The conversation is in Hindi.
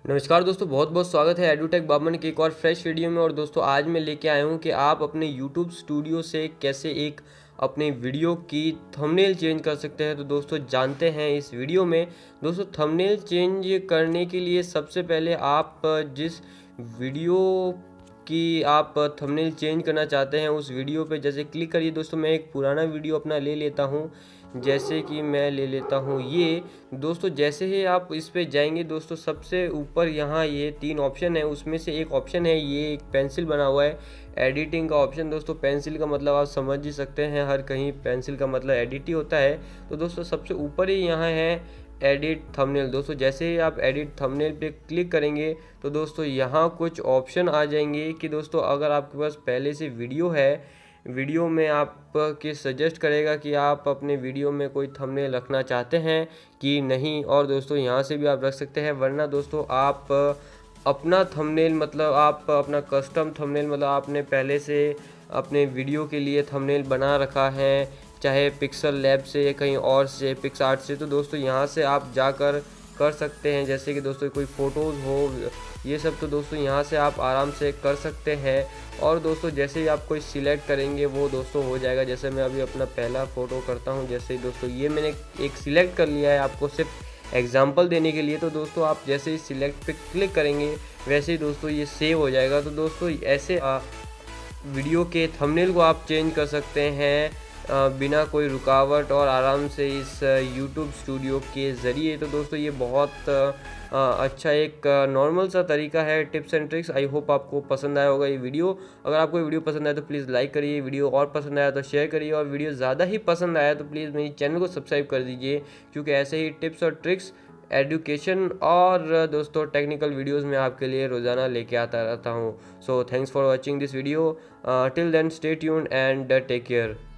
नमस्कार दोस्तों, बहुत बहुत स्वागत है एडुटेक बामन की एक और फ्रेश वीडियो में। और दोस्तों आज मैं लेके आया हूँ कि आप अपने यूट्यूब स्टूडियो से कैसे एक अपने वीडियो की थंबनेल चेंज कर सकते हैं। तो दोस्तों जानते हैं इस वीडियो में। दोस्तों थंबनेल चेंज करने के लिए सबसे पहले आप जिस वीडियो की आप थंबनेल चेंज करना चाहते हैं उस वीडियो पे जैसे क्लिक करिए। दोस्तों मैं एक पुराना वीडियो अपना ले लेता हूँ, जैसे कि मैं ले लेता हूँ ये। दोस्तों जैसे ही आप इस पे जाएंगे दोस्तों, सबसे ऊपर यहाँ ये 3 ऑप्शन है, उसमें से एक ऑप्शन है ये एक पेंसिल बना हुआ है, एडिटिंग का ऑप्शन। दोस्तों पेंसिल का मतलब आप समझ ही सकते हैं, हर कहीं पेंसिल का मतलब एडिट ही होता है। तो दोस्तों सबसे ऊपर ही यहाँ है एडिट थंबनेल। दोस्तों जैसे ही आप एडिट थंबनेल पे क्लिक करेंगे तो दोस्तों यहाँ कुछ ऑप्शन आ जाएंगे कि दोस्तों अगर आपके पास पहले से वीडियो है, वीडियो में आपके सजेस्ट करेगा कि आप अपने वीडियो में कोई थंबनेल रखना चाहते हैं कि नहीं। और दोस्तों यहाँ से भी आप रख सकते हैं, वरना दोस्तों आप अपना थंबनेल मतलब आप अपना कस्टम थंबनेल मतलब आपने पहले से अपने वीडियो के लिए थंबनेल बना रखा है, चाहे पिक्सल लैब से या कहीं और से पिक्सआर्ट से। तो दोस्तों यहाँ से आप जाकर कर सकते हैं, जैसे कि दोस्तों कोई फ़ोटोज़ हो ये सब, तो दोस्तों यहाँ से आप आराम से कर सकते हैं। और दोस्तों जैसे ही आप कोई सिलेक्ट करेंगे वो दोस्तों हो जाएगा। जैसे मैं अभी अपना पहला फ़ोटो करता हूँ, जैसे ही दोस्तों ये मैंने एक सिलेक्ट कर लिया है आपको सिर्फ एग्जांपल देने के लिए। तो दोस्तों आप जैसे ही सिलेक्ट पे क्लिक करेंगे वैसे ही दोस्तों ये सेव हो जाएगा। तो दोस्तों ऐसे वीडियो के थंबनेल को आप चेंज कर सकते हैं बिना कोई रुकावट और आराम से इस YouTube स्टूडियो के ज़रिए। तो दोस्तों ये बहुत अच्छा एक नॉर्मल सा तरीका है, tips and tricks. I hope आपको पसंद आया होगा ये वीडियो। अगर आपको ये वीडियो पसंद आया तो प्लीज़ लाइक करिए, वीडियो और पसंद आया तो शेयर करिए, और वीडियो ज़्यादा ही पसंद आया तो प्लीज़ मेरे चैनल को सब्सक्राइब कर दीजिए, क्योंकि ऐसे ही टिप्स और ट्रिक्स, एजुकेशन और दोस्तों टेक्निकल वीडियोस मैं आपके लिए रोज़ाना लेके आता रहता हूँ। So thanks for watching this video. Till then stay tuned and take care.